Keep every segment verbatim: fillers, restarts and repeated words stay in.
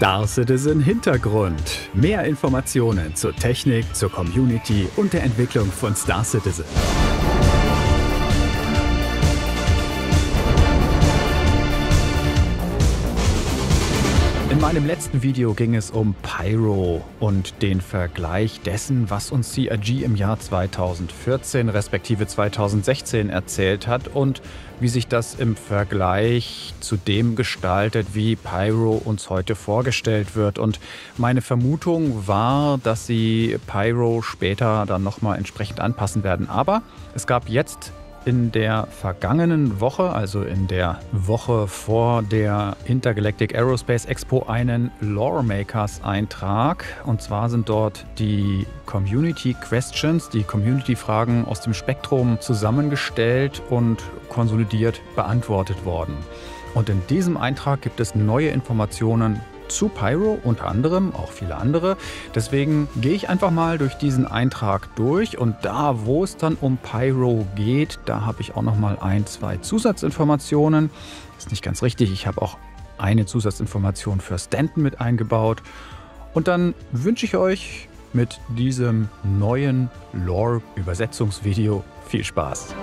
Star Citizen Hintergrund. Mehr Informationen zur Technik, zur Community und der Entwicklung von Star Citizen. In meinem letzten Video ging es um Pyro und den Vergleich dessen, was uns C I G im Jahr zweitausendvierzehn respektive zweitausendsechzehn erzählt hat und wie sich das im Vergleich zu dem gestaltet, wie Pyro uns heute vorgestellt wird. Und meine Vermutung war, dass sie Pyro später dann nochmal entsprechend anpassen werden. Aber es gab jetzt in der vergangenen Woche, also in der Woche vor der Intergalactic Aerospace Expo, einen Loremakers-Eintrag. Und zwar sind dort die Community Questions, die Community-Fragen aus dem Spektrum zusammengestellt und konsolidiert beantwortet worden. Und in diesem Eintrag gibt es neue Informationen zu Pyro, unter anderem auch viele andere. Deswegen gehe ich einfach mal durch diesen Eintrag durch und da, wo es dann um Pyro geht, da habe ich auch noch mal ein, zwei Zusatzinformationen. Das ist nicht ganz richtig, ich habe auch eine Zusatzinformation für Stanton mit eingebaut. Und dann wünsche ich euch mit diesem neuen Lore-Übersetzungsvideo viel Spaß.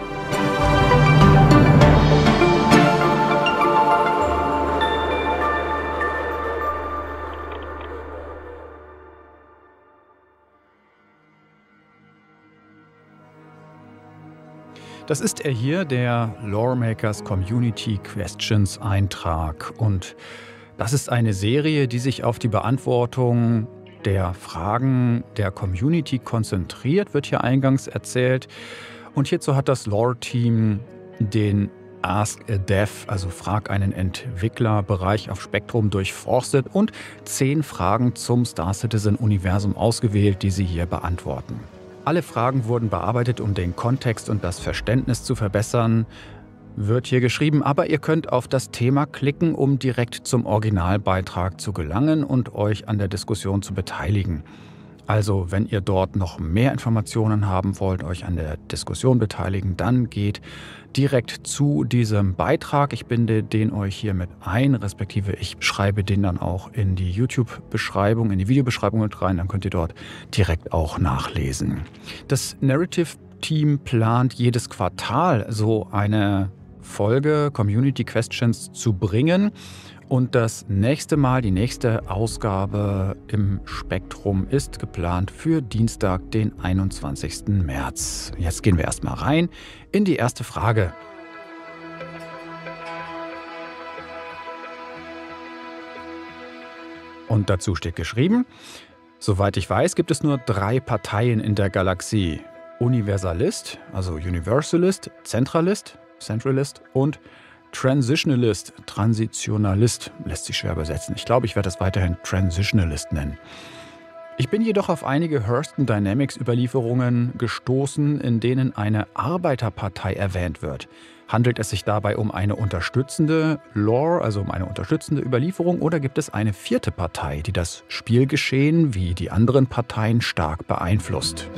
Das ist er hier, der Loremakers Community Questions Eintrag. Und das ist eine Serie, die sich auf die Beantwortung der Fragen der Community konzentriert, wird hier eingangs erzählt. Und hierzu hat das Lore-Team den Ask a Dev, also Frag einen Entwickler, Bereich auf Spektrum durchforstet und zehn Fragen zum Star Citizen-Universum ausgewählt, die sie hier beantworten. Alle Fragen wurden bearbeitet, um den Kontext und das Verständnis zu verbessern, wird hier geschrieben, aber ihr könnt auf das Thema klicken, um direkt zum Originalbeitrag zu gelangen und euch an der Diskussion zu beteiligen. Also, wenn ihr dort noch mehr Informationen haben wollt, euch an der Diskussion beteiligen, dann geht direkt zu diesem Beitrag. Ich binde den euch hier mit ein, respektive ich schreibe den dann auch in die YouTube-Beschreibung, in die Videobeschreibung mit rein, dann könnt ihr dort direkt auch nachlesen. Das Narrative-Team plant jedes Quartal so eine Folge Community Questions zu bringen. Und das nächste Mal, die nächste Ausgabe im Spektrum ist geplant für Dienstag, den einundzwanzigsten März. Jetzt gehen wir erstmal rein in die erste Frage. Und dazu steht geschrieben: Soweit ich weiß, gibt es nur drei Parteien in der Galaxie. Universalist, also Universalist, Zentralist, Centralist und Transitionalist, Transitionalist, lässt sich schwer übersetzen. Ich glaube, ich werde das weiterhin Transitionalist nennen. Ich bin jedoch auf einige Hurston Dynamics Überlieferungen gestoßen, in denen eine Arbeiterpartei erwähnt wird. Handelt es sich dabei um eine unterstützende Lore, also um eine unterstützende Überlieferung, oder gibt es eine vierte Partei, die das Spielgeschehen wie die anderen Parteien stark beeinflusst?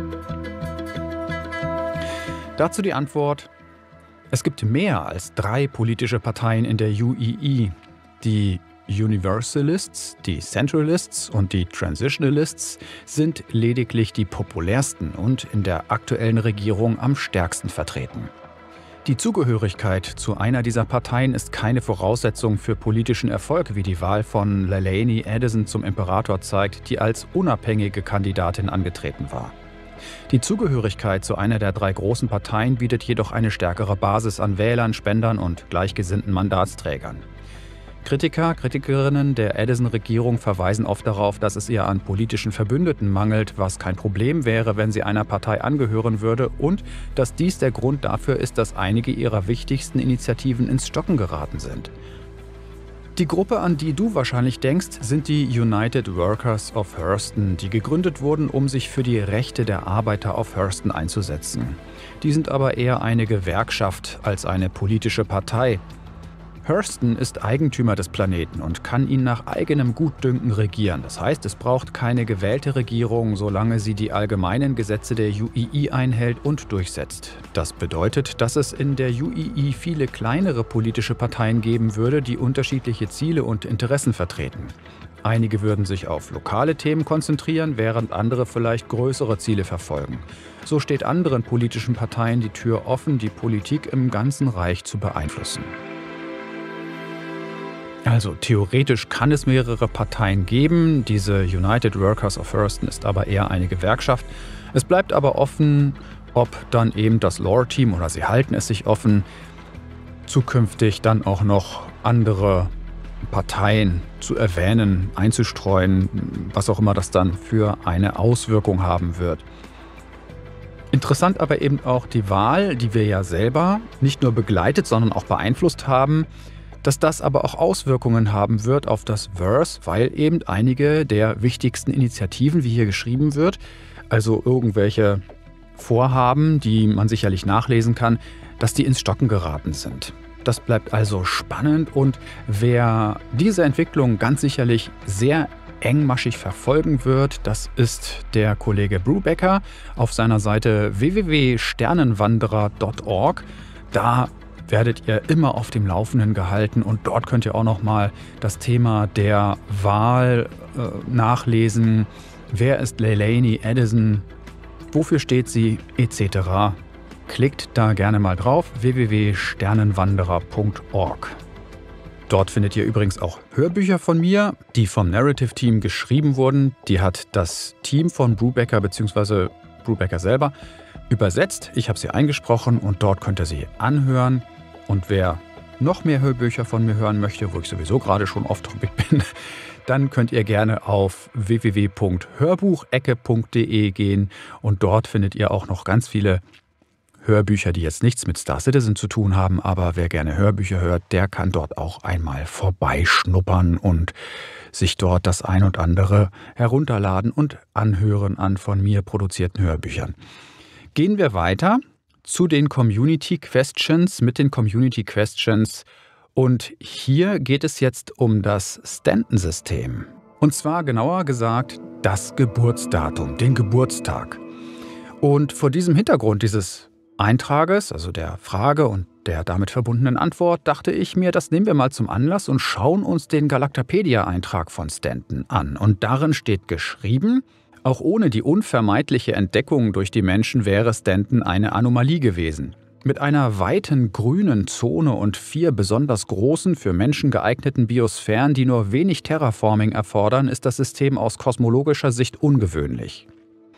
Dazu die Antwort: Es gibt mehr als drei politische Parteien in der U E E. Die Universalists, die Centralists und die Transitionalists sind lediglich die populärsten und in der aktuellen Regierung am stärksten vertreten. Die Zugehörigkeit zu einer dieser Parteien ist keine Voraussetzung für politischen Erfolg, wie die Wahl von Lalaine Addison zum Imperator zeigt, die als unabhängige Kandidatin angetreten war. Die Zugehörigkeit zu einer der drei großen Parteien bietet jedoch eine stärkere Basis an Wählern, Spendern und gleichgesinnten Mandatsträgern. Kritiker, Kritikerinnen der Addison-Regierung verweisen oft darauf, dass es ihr an politischen Verbündeten mangelt, was kein Problem wäre, wenn sie einer Partei angehören würde, und dass dies der Grund dafür ist, dass einige ihrer wichtigsten Initiativen ins Stocken geraten sind. Die Gruppe, an die du wahrscheinlich denkst, sind die United Workers of Hurston, die gegründet wurden, um sich für die Rechte der Arbeiter auf Hurston einzusetzen. Die sind aber eher eine Gewerkschaft als eine politische Partei. Hurston ist Eigentümer des Planeten und kann ihn nach eigenem Gutdünken regieren. Das heißt, es braucht keine gewählte Regierung, solange sie die allgemeinen Gesetze der U E E einhält und durchsetzt. Das bedeutet, dass es in der U E E viele kleinere politische Parteien geben würde, die unterschiedliche Ziele und Interessen vertreten. Einige würden sich auf lokale Themen konzentrieren, während andere vielleicht größere Ziele verfolgen. So steht anderen politischen Parteien die Tür offen, die Politik im ganzen Reich zu beeinflussen. Also theoretisch kann es mehrere Parteien geben. Diese United Workers of Thurston ist aber eher eine Gewerkschaft. Es bleibt aber offen, ob dann eben das Lore-Team, oder sie halten es sich offen, zukünftig dann auch noch andere Parteien zu erwähnen, einzustreuen, was auch immer das dann für eine Auswirkung haben wird. Interessant aber eben auch die Wahl, die wir ja selber nicht nur begleitet, sondern auch beeinflusst haben, dass das aber auch Auswirkungen haben wird auf das Verse, weil eben einige der wichtigsten Initiativen, wie hier geschrieben wird, also irgendwelche Vorhaben, die man sicherlich nachlesen kann, dass die ins Stocken geraten sind. Das bleibt also spannend, und wer diese Entwicklung ganz sicherlich sehr engmaschig verfolgen wird, das ist der Kollege Brubaker auf seiner Seite w w w punkt sternenwanderer punkt org. Da werdet ihr immer auf dem Laufenden gehalten, und dort könnt ihr auch nochmal das Thema der Wahl äh, nachlesen. Wer ist Leilani Addison? Wofür steht sie? et cetera. Klickt da gerne mal drauf, w w w punkt sternenwanderer punkt org. Dort findet ihr übrigens auch Hörbücher von mir, die vom Narrative Team geschrieben wurden. Die hat das Team von Brubaker bzw. Brubaker selber übersetzt. Ich habe sie eingesprochen, und dort könnt ihr sie anhören. Und wer noch mehr Hörbücher von mir hören möchte, wo ich sowieso gerade schon off-topic bin, dann könnt ihr gerne auf w w w punkt hörbuchecke punkt de gehen, und dort findet ihr auch noch ganz viele Hörbücher, die jetzt nichts mit Star Citizen zu tun haben, aber wer gerne Hörbücher hört, der kann dort auch einmal vorbeischnuppern und sich dort das ein und andere herunterladen und anhören an von mir produzierten Hörbüchern. Gehen wir weiter zu den Community Questions, mit den Community Questions. Und hier geht es jetzt um das Stanton-System. Und zwar genauer gesagt das Geburtsdatum, den Geburtstag. Und vor diesem Hintergrund dieses Eintrages, also der Frage und der damit verbundenen Antwort, dachte ich mir, das nehmen wir mal zum Anlass und schauen uns den Galactapedia-Eintrag von Stanton an. Und darin steht geschrieben: Auch ohne die unvermeidliche Entdeckung durch die Menschen wäre Stanton eine Anomalie gewesen. Mit einer weiten grünen Zone und vier besonders großen, für Menschen geeigneten Biosphären, die nur wenig Terraforming erfordern, ist das System aus kosmologischer Sicht ungewöhnlich.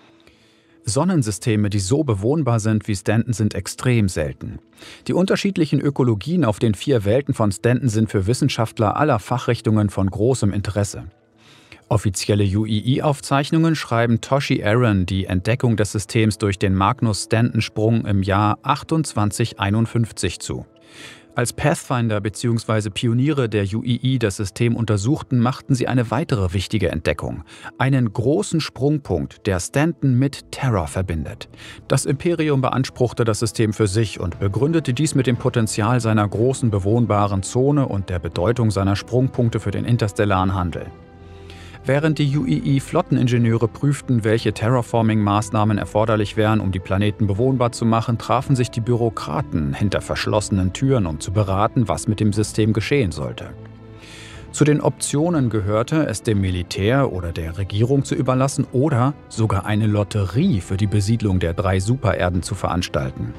Sonnensysteme, die so bewohnbar sind wie Stanton, sind extrem selten. Die unterschiedlichen Ökologien auf den vier Welten von Stanton sind für Wissenschaftler aller Fachrichtungen von großem Interesse. Offizielle U I I-Aufzeichnungen schreiben Toshi Aaron die Entdeckung des Systems durch den Magnus-Stanton-Sprung im Jahr achtundzwanzig einundfünfzig zu. Als Pathfinder bzw. Pioniere der U I I das System untersuchten, machten sie eine weitere wichtige Entdeckung: einen großen Sprungpunkt, der Stanton mit Terra verbindet. Das Imperium beanspruchte das System für sich und begründete dies mit dem Potenzial seiner großen bewohnbaren Zone und der Bedeutung seiner Sprungpunkte für den interstellaren Handel. Während die U I I-Flotteningenieure prüften, welche Terraforming-Maßnahmen erforderlich wären, um die Planeten bewohnbar zu machen, trafen sich die Bürokraten hinter verschlossenen Türen, um zu beraten, was mit dem System geschehen sollte. Zu den Optionen gehörte, es dem Militär oder der Regierung zu überlassen oder sogar eine Lotterie für die Besiedlung der drei Supererden zu veranstalten.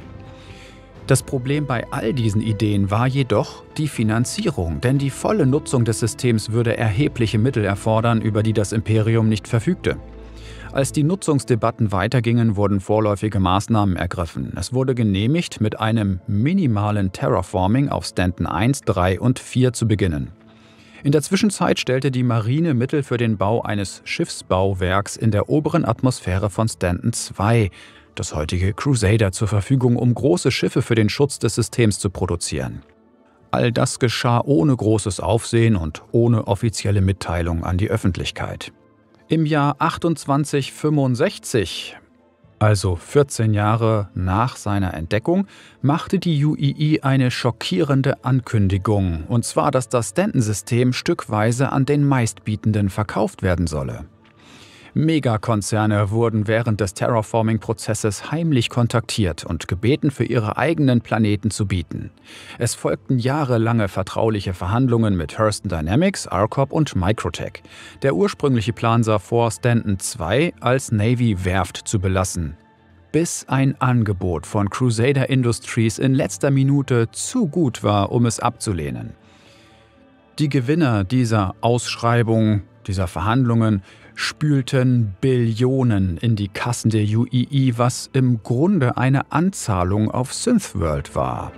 Das Problem bei all diesen Ideen war jedoch die Finanzierung, denn die volle Nutzung des Systems würde erhebliche Mittel erfordern, über die das Imperium nicht verfügte. Als die Nutzungsdebatten weitergingen, wurden vorläufige Maßnahmen ergriffen. Es wurde genehmigt, mit einem minimalen Terraforming auf Stanton eins, drei und vier zu beginnen. In der Zwischenzeit stellte die Marine Mittel für den Bau eines Schiffsbauwerks in der oberen Atmosphäre von Stanton zwei, das heutige Crusader, zur Verfügung, um große Schiffe für den Schutz des Systems zu produzieren. All das geschah ohne großes Aufsehen und ohne offizielle Mitteilung an die Öffentlichkeit. Im Jahr achtundzwanzig fünfundsechzig, also vierzehn Jahre nach seiner Entdeckung, machte die U I I eine schockierende Ankündigung, und zwar, dass das Stanton-System stückweise an den Meistbietenden verkauft werden solle. Megakonzerne wurden während des Terraforming-Prozesses heimlich kontaktiert und gebeten, für ihre eigenen Planeten zu bieten. Es folgten jahrelange vertrauliche Verhandlungen mit Hurston Dynamics, Arcop und Microtech. Der ursprüngliche Plan sah vor, Stanton zwei als Navy-Werft zu belassen, bis ein Angebot von Crusader Industries in letzter Minute zu gut war, um es abzulehnen. Die Gewinner dieser Ausschreibung, dieser Verhandlungen, spülten Billionen in die Kassen der U E E, was im Grunde eine Anzahlung auf Synthworld war.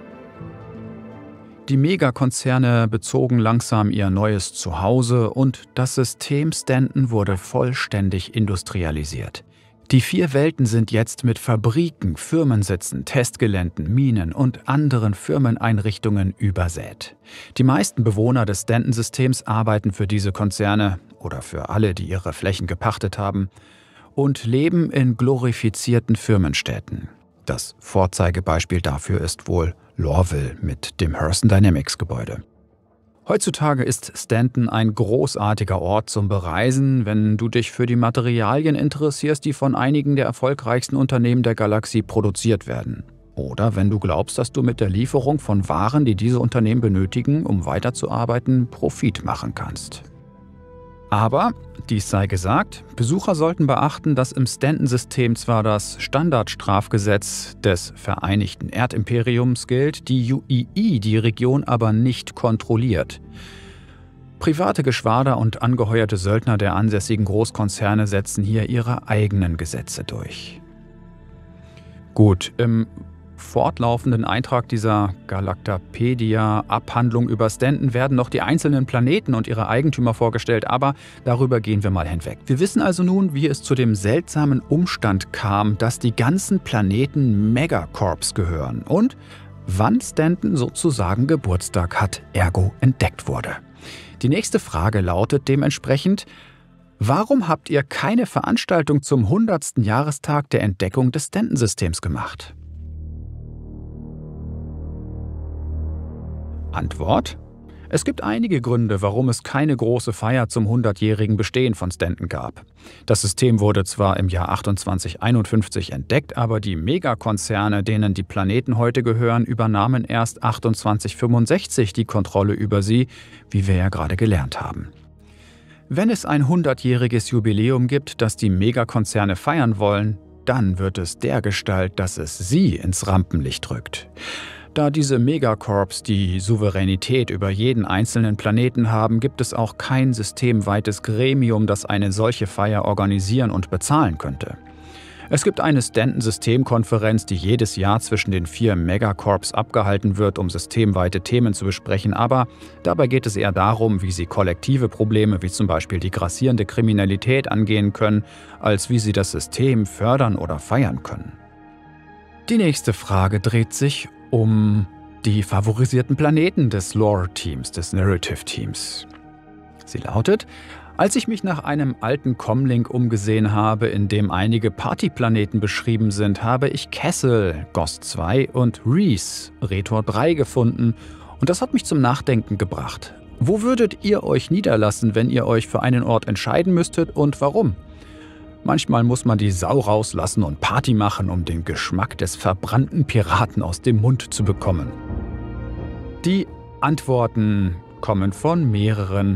Die Megakonzerne bezogen langsam ihr neues Zuhause und das System Stanton wurde vollständig industrialisiert. Die vier Welten sind jetzt mit Fabriken, Firmensitzen, Testgeländen, Minen und anderen Firmeneinrichtungen übersät. Die meisten Bewohner des Stanton-Systems arbeiten für diese Konzerne oder für alle, die ihre Flächen gepachtet haben, und leben in glorifizierten Firmenstädten. Das Vorzeigebeispiel dafür ist wohl Lorville mit dem Hurston Dynamics Gebäude. Heutzutage ist Stanton ein großartiger Ort zum Bereisen, wenn du dich für die Materialien interessierst, die von einigen der erfolgreichsten Unternehmen der Galaxie produziert werden. Oder wenn du glaubst, dass du mit der Lieferung von Waren, die diese Unternehmen benötigen, um weiterzuarbeiten, Profit machen kannst. Aber, dies sei gesagt, Besucher sollten beachten, dass im Stanton-System zwar das Standardstrafgesetz des Vereinigten Erdimperiums gilt, die U E E die Region aber nicht kontrolliert. Private Geschwader und angeheuerte Söldner der ansässigen Großkonzerne setzen hier ihre eigenen Gesetze durch. Gut, im fortlaufenden Eintrag dieser Galactapedia-Abhandlung über Stanton werden noch die einzelnen Planeten und ihre Eigentümer vorgestellt, aber darüber gehen wir mal hinweg. Wir wissen also nun, wie es zu dem seltsamen Umstand kam, dass die ganzen Planeten Megacorps gehören und wann Stanton sozusagen Geburtstag hat, ergo entdeckt wurde. Die nächste Frage lautet dementsprechend: Warum habt ihr keine Veranstaltung zum hundertsten Jahrestag der Entdeckung des Stanton-Systems gemacht? Antwort: Es gibt einige Gründe, warum es keine große Feier zum hundertjährigen Bestehen von Stanton gab. Das System wurde zwar im Jahr achtundzwanzig einundfünfzig entdeckt, aber die Megakonzerne, denen die Planeten heute gehören, übernahmen erst achtundzwanzig fünfundsechzig die Kontrolle über sie, wie wir ja gerade gelernt haben. Wenn es ein hundertjähriges Jubiläum gibt, das die Megakonzerne feiern wollen, dann wird es dergestalt, dass es sie ins Rampenlicht rückt. Da diese Megacorps die Souveränität über jeden einzelnen Planeten haben, gibt es auch kein systemweites Gremium, das eine solche Feier organisieren und bezahlen könnte. Es gibt eine Stanton-Systemkonferenz, die jedes Jahr zwischen den vier Megacorps abgehalten wird, um systemweite Themen zu besprechen, aber dabei geht es eher darum, wie sie kollektive Probleme wie zum Beispiel die grassierende Kriminalität angehen können, als wie sie das System fördern oder feiern können. Die nächste Frage dreht sich um die favorisierten Planeten des Lore-Teams, des Narrative-Teams. Sie lautet: Als ich mich nach einem alten Comlink umgesehen habe, in dem einige Partyplaneten beschrieben sind, habe ich Kessel, Ghost zwei und Reese, Retor drei gefunden und das hat mich zum Nachdenken gebracht. Wo würdet ihr euch niederlassen, wenn ihr euch für einen Ort entscheiden müsstet und warum? Manchmal muss man die Sau rauslassen und Party machen, um den Geschmack des verbrannten Piraten aus dem Mund zu bekommen. Die Antworten kommen von mehreren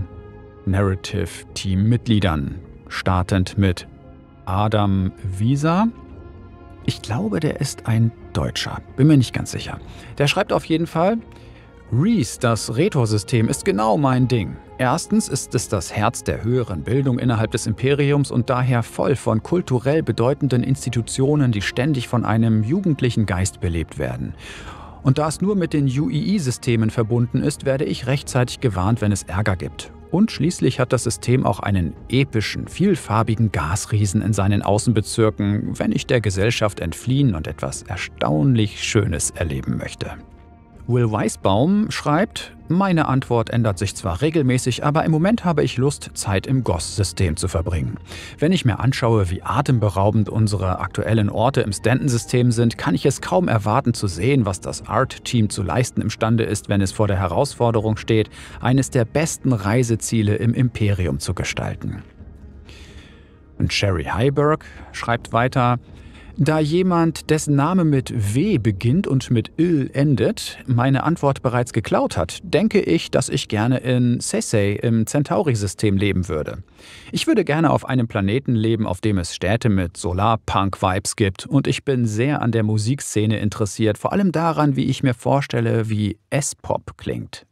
Narrative-Team-Mitgliedern, startend mit Adam Wieser. Ich glaube, der ist ein Deutscher, bin mir nicht ganz sicher. Der schreibt auf jeden Fall: Reese, das Retor-System, ist genau mein Ding. Erstens ist es das Herz der höheren Bildung innerhalb des Imperiums und daher voll von kulturell bedeutenden Institutionen, die ständig von einem jugendlichen Geist belebt werden. Und da es nur mit den U E E-Systemen verbunden ist, werde ich rechtzeitig gewarnt, wenn es Ärger gibt. Und schließlich hat das System auch einen epischen, vielfarbigen Gasriesen in seinen Außenbezirken, wenn ich der Gesellschaft entfliehen und etwas erstaunlich Schönes erleben möchte. Will Weisbaum schreibt: Meine Antwort ändert sich zwar regelmäßig, aber im Moment habe ich Lust, Zeit im G O S-System zu verbringen. Wenn ich mir anschaue, wie atemberaubend unsere aktuellen Orte im Stanton-System sind, kann ich es kaum erwarten zu sehen, was das Art-Team zu leisten imstande ist, wenn es vor der Herausforderung steht, eines der besten Reiseziele im Imperium zu gestalten. Und Sherry Heiberg schreibt weiter: Da jemand, dessen Name mit W beginnt und mit Il endet, meine Antwort bereits geklaut hat, denke ich, dass ich gerne in Sesei im Centauri-System leben würde. Ich würde gerne auf einem Planeten leben, auf dem es Städte mit Solarpunk-Vibes gibt, und ich bin sehr an der Musikszene interessiert, vor allem daran, wie ich mir vorstelle, wie S-Pop klingt.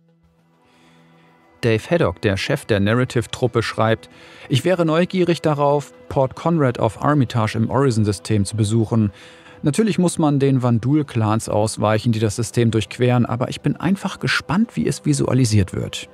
Dave Haddock, der Chef der Narrative-Truppe, schreibt: Ich wäre neugierig darauf, Port Conrad auf Armitage im Orison-System zu besuchen. Natürlich muss man den Vandul-Clans ausweichen, die das System durchqueren, aber ich bin einfach gespannt, wie es visualisiert wird.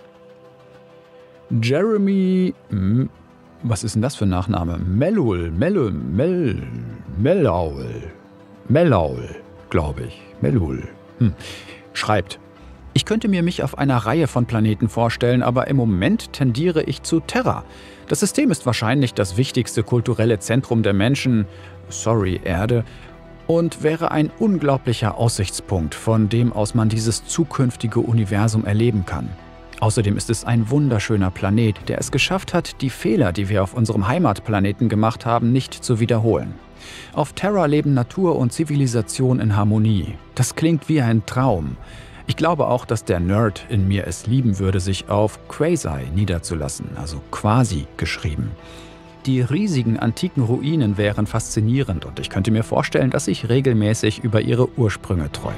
Jeremy... Was ist denn das für ein Nachname? Melul, Melul, Mel... Melaul. Melaul, glaube ich. Melul. Hm. Schreibt: Ich könnte mir mich auf einer Reihe von Planeten vorstellen, aber im Moment tendiere ich zu Terra. Das System ist wahrscheinlich das wichtigste kulturelle Zentrum der Menschen, sorry Erde, und wäre ein unglaublicher Aussichtspunkt, von dem aus man dieses zukünftige Universum erleben kann. Außerdem ist es ein wunderschöner Planet, der es geschafft hat, die Fehler, die wir auf unserem Heimatplaneten gemacht haben, nicht zu wiederholen. Auf Terra leben Natur und Zivilisation in Harmonie. Das klingt wie ein Traum. Ich glaube auch, dass der Nerd in mir es lieben würde, sich auf Quasi niederzulassen, also quasi geschrieben. Die riesigen antiken Ruinen wären faszinierend und ich könnte mir vorstellen, dass ich regelmäßig über ihre Ursprünge träume.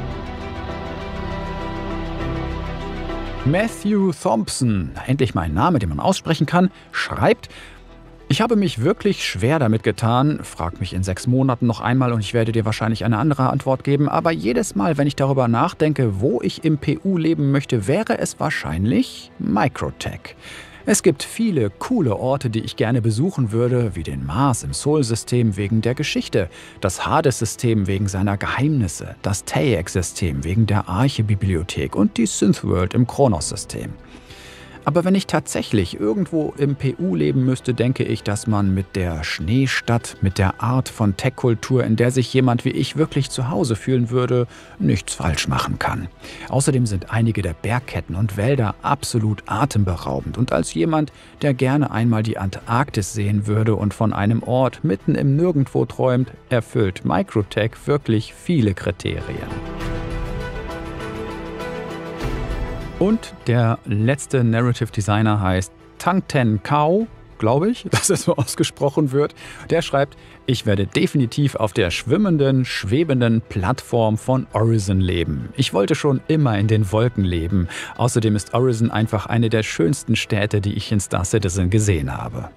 Matthew Thompson, endlich mal ein Name, den man aussprechen kann, schreibt: Ich habe mich wirklich schwer damit getan, frag mich in sechs Monaten noch einmal und ich werde dir wahrscheinlich eine andere Antwort geben, aber jedes Mal, wenn ich darüber nachdenke, wo ich im P U leben möchte, wäre es wahrscheinlich Microtech. Es gibt viele coole Orte, die ich gerne besuchen würde, wie den Mars im Sol-System wegen der Geschichte, das Hades-System wegen seiner Geheimnisse, das Taiek-System wegen der Arche-Bibliothek und die Synthworld im Kronos-System. Aber wenn ich tatsächlich irgendwo im P U leben müsste, denke ich, dass man mit der Schneestadt, mit der Art von Tech-Kultur, in der sich jemand wie ich wirklich zu Hause fühlen würde, nichts falsch machen kann. Außerdem sind einige der Bergketten und Wälder absolut atemberaubend. Und als jemand, der gerne einmal die Antarktis sehen würde und von einem Ort mitten im Nirgendwo träumt, erfüllt Microtech wirklich viele Kriterien. Und der letzte Narrative Designer heißt Tang Ten Kao, glaube ich, dass es so ausgesprochen wird. Der schreibt: Ich werde definitiv auf der schwimmenden, schwebenden Plattform von Orison leben. Ich wollte schon immer in den Wolken leben. Außerdem ist Orison einfach eine der schönsten Städte, die ich in Star Citizen gesehen habe.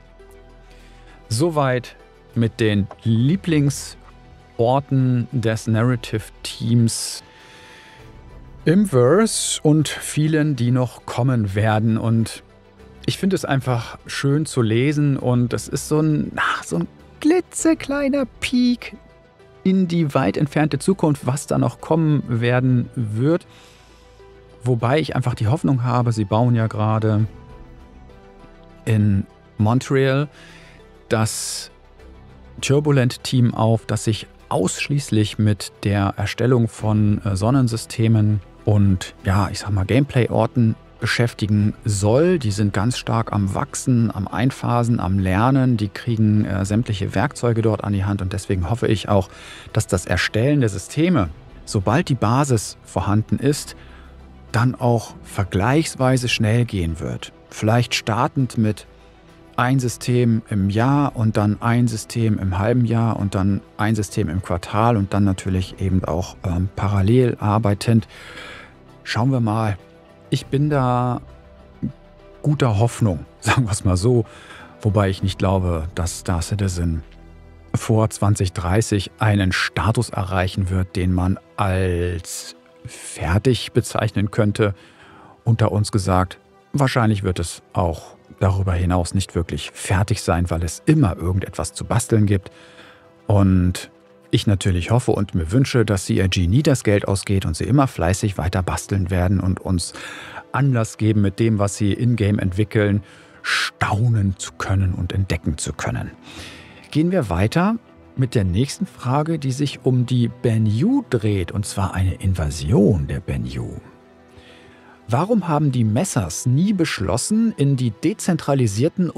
Soweit mit den Lieblingsorten des Narrative-Teams im Verse und vielen, die noch kommen werden. Und ich finde es einfach schön zu lesen und es ist so ein, ach, so ein klitzekleiner Peak in die weit entfernte Zukunft, was da noch kommen werden wird. Wobei ich einfach die Hoffnung habe, sie bauen ja gerade in Montreal das Turbulent-Team auf, das sich ausschließlich mit der Erstellung von Sonnensystemen und, ja, ich sag mal, Gameplay-Orten beschäftigen soll. Die sind ganz stark am Wachsen, am Einphasen, am Lernen. Die kriegen äh, sämtliche Werkzeuge dort an die Hand und deswegen hoffe ich auch, dass das Erstellen der Systeme, sobald die Basis vorhanden ist, dann auch vergleichsweise schnell gehen wird. Vielleicht startend mit ein System im Jahr und dann ein System im halben Jahr und dann ein System im Quartal und dann natürlich eben auch ähm, parallel arbeitend. Schauen wir mal. Ich bin da guter Hoffnung, sagen wir es mal so, wobei ich nicht glaube, dass Star Citizen vor zwanzig dreißig einen Status erreichen wird, den man als fertig bezeichnen könnte. Unter uns gesagt, wahrscheinlich wird es auch darüber hinaus nicht wirklich fertig sein, weil es immer irgendetwas zu basteln gibt. Und ich natürlich hoffe und mir wünsche, dass C I G nie das Geld ausgeht und sie immer fleißig weiter basteln werden und uns Anlass geben, mit dem, was sie in-game entwickeln, staunen zu können und entdecken zu können. Gehen wir weiter mit der nächsten Frage, die sich um die Bennu dreht, und zwar eine Invasion der Bennu. Warum haben die Messers nie beschlossen, in die dezentralisierten und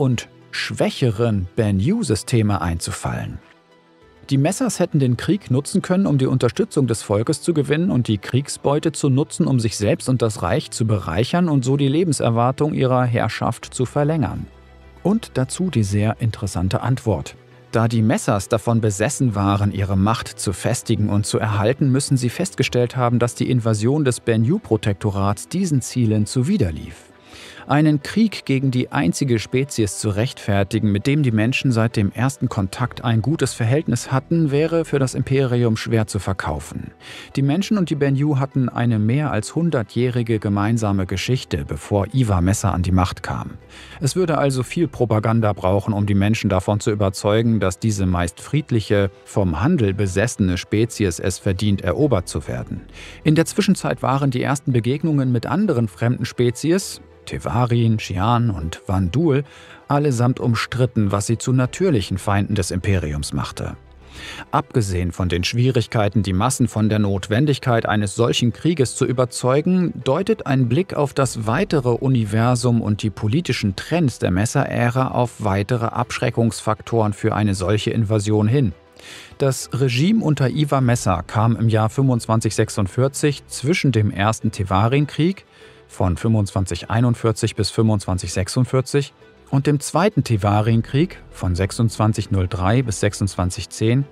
schwächeren Bennu-Systeme einzufallen. Die Messers hätten den Krieg nutzen können, um die Unterstützung des Volkes zu gewinnen und die Kriegsbeute zu nutzen, um sich selbst und das Reich zu bereichern und so die Lebenserwartung ihrer Herrschaft zu verlängern. Und dazu die sehr interessante Antwort. Da die Messers davon besessen waren, ihre Macht zu festigen und zu erhalten, müssen sie festgestellt haben, dass die Invasion des Bennu-Protektorats diesen Zielen zuwiderlief. Einen Krieg gegen die einzige Spezies zu rechtfertigen, mit dem die Menschen seit dem ersten Kontakt ein gutes Verhältnis hatten, wäre für das Imperium schwer zu verkaufen. Die Menschen und die Bennu hatten eine mehr als hundertjährige gemeinsame Geschichte, bevor Ivar Messer an die Macht kam. Es würde also viel Propaganda brauchen, um die Menschen davon zu überzeugen, dass diese meist friedliche, vom Handel besessene Spezies es verdient, erobert zu werden. In der Zwischenzeit waren die ersten Begegnungen mit anderen fremden Spezies, Tevarin, Xi'an und Vanduul, allesamt umstritten, was sie zu natürlichen Feinden des Imperiums machte. Abgesehen von den Schwierigkeiten, die Massen von der Notwendigkeit eines solchen Krieges zu überzeugen, deutet ein Blick auf das weitere Universum und die politischen Trends der Messer-Ära auf weitere Abschreckungsfaktoren für eine solche Invasion hin. Das Regime unter Ivar Messer kam im Jahr fünfundzwanzig sechsundvierzig zwischen dem ersten Tevarin-Krieg von fünfundzwanzig einundvierzig bis fünfundzwanzig sechsundvierzig und dem zweiten Tevarin-Krieg von sechsundzwanzig null drei bis sechsundzwanzig zehn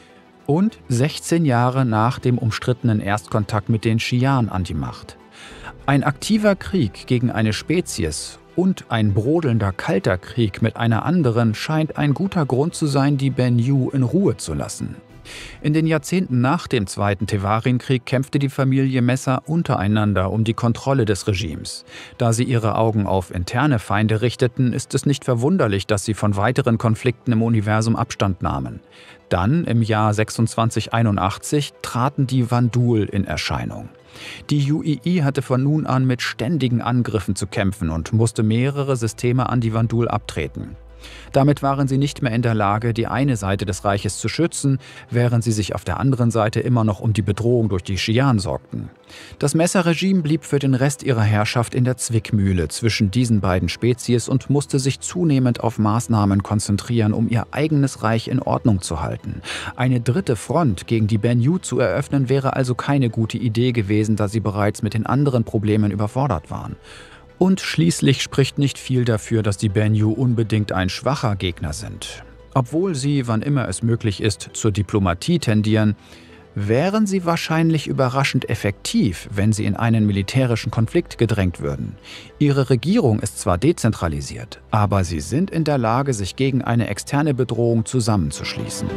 und sechzehn Jahre nach dem umstrittenen Erstkontakt mit den Xi'an an die Macht. Ein aktiver Krieg gegen eine Spezies und ein brodelnder kalter Krieg mit einer anderen scheint ein guter Grund zu sein, die Bennu in Ruhe zu lassen. In den Jahrzehnten nach dem zweiten Tevarin-Krieg kämpfte die Familie Messer untereinander um die Kontrolle des Regimes. Da sie ihre Augen auf interne Feinde richteten, ist es nicht verwunderlich, dass sie von weiteren Konflikten im Universum Abstand nahmen. Dann, im Jahr sechsundzwanzig einundachtzig, traten die Vanduul in Erscheinung. Die U I I hatte von nun an mit ständigen Angriffen zu kämpfen und musste mehrere Systeme an die Vanduul abtreten. Damit waren sie nicht mehr in der Lage, die eine Seite des Reiches zu schützen, während sie sich auf der anderen Seite immer noch um die Bedrohung durch die Xi'an sorgten. Das Messer-Regime blieb für den Rest ihrer Herrschaft in der Zwickmühle zwischen diesen beiden Spezies und musste sich zunehmend auf Maßnahmen konzentrieren, um ihr eigenes Reich in Ordnung zu halten. Eine dritte Front gegen die Bennu zu eröffnen, wäre also keine gute Idee gewesen, da sie bereits mit den anderen Problemen überfordert waren. Und schließlich spricht nicht viel dafür, dass die Bennu unbedingt ein schwacher Gegner sind. Obwohl sie, wann immer es möglich ist, zur Diplomatie tendieren, wären sie wahrscheinlich überraschend effektiv, wenn sie in einen militärischen Konflikt gedrängt würden. Ihre Regierung ist zwar dezentralisiert, aber sie sind in der Lage, sich gegen eine externe Bedrohung zusammenzuschließen.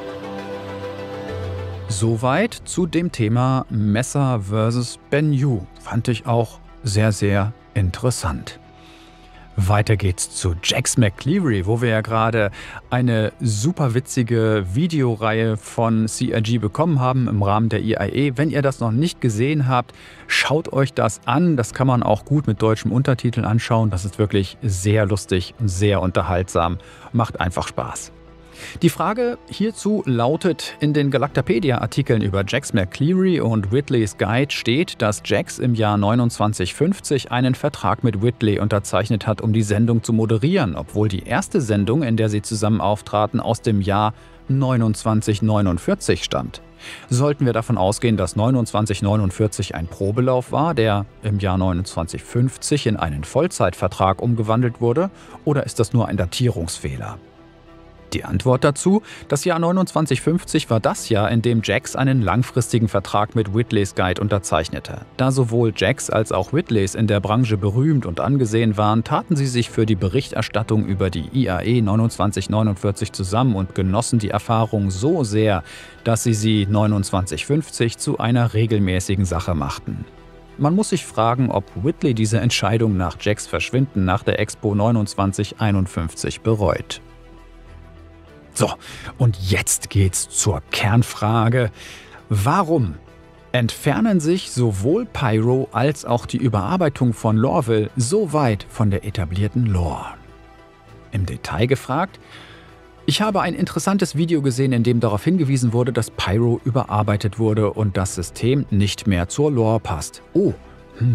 Soweit zu dem Thema Messer versus Bennu. Fand ich auch sehr, sehr interessant. Weiter geht's zu Jax McCleary, wo wir ja gerade eine super witzige Videoreihe von C I G bekommen haben im Rahmen der I A E. Wenn ihr das noch nicht gesehen habt, schaut euch das an. Das kann man auch gut mit deutschem Untertitel anschauen. Das ist wirklich sehr lustig und sehr unterhaltsam. Macht einfach Spaß. Die Frage hierzu lautet: In den Galactapedia-Artikeln über Jax McCleary und Whitleys Guide steht, dass Jax im Jahr neunundzwanzig fünfzig einen Vertrag mit Whitley unterzeichnet hat, um die Sendung zu moderieren, obwohl die erste Sendung, in der sie zusammen auftraten, aus dem Jahr neunundzwanzig neunundvierzig stammt. Sollten wir davon ausgehen, dass neunundzwanzig neunundvierzig ein Probelauf war, der im Jahr neunundzwanzig fünfzig in einen Vollzeitvertrag umgewandelt wurde, oder ist das nur ein Datierungsfehler? Die Antwort dazu: Das Jahr neunundzwanzig fünfzig war das Jahr, in dem Jax einen langfristigen Vertrag mit Whitleys Guide unterzeichnete. Da sowohl Jax als auch Whitleys in der Branche berühmt und angesehen waren, taten sie sich für die Berichterstattung über die I A E neunundzwanzig neunundvierzig zusammen und genossen die Erfahrung so sehr, dass sie sie neunundzwanzig fünfzig zu einer regelmäßigen Sache machten. Man muss sich fragen, ob Whitley diese Entscheidung nach Jax' Verschwinden nach der Expo neunundzwanzig einundfünfzig bereut. So, und jetzt geht's zur Kernfrage. Warum entfernen sich sowohl Pyro als auch die Überarbeitung von Lorville so weit von der etablierten Lore? Im Detail gefragt: Ich habe ein interessantes Video gesehen, in dem darauf hingewiesen wurde, dass Pyro überarbeitet wurde und das System nicht mehr zur Lore passt. Oh, hm, ob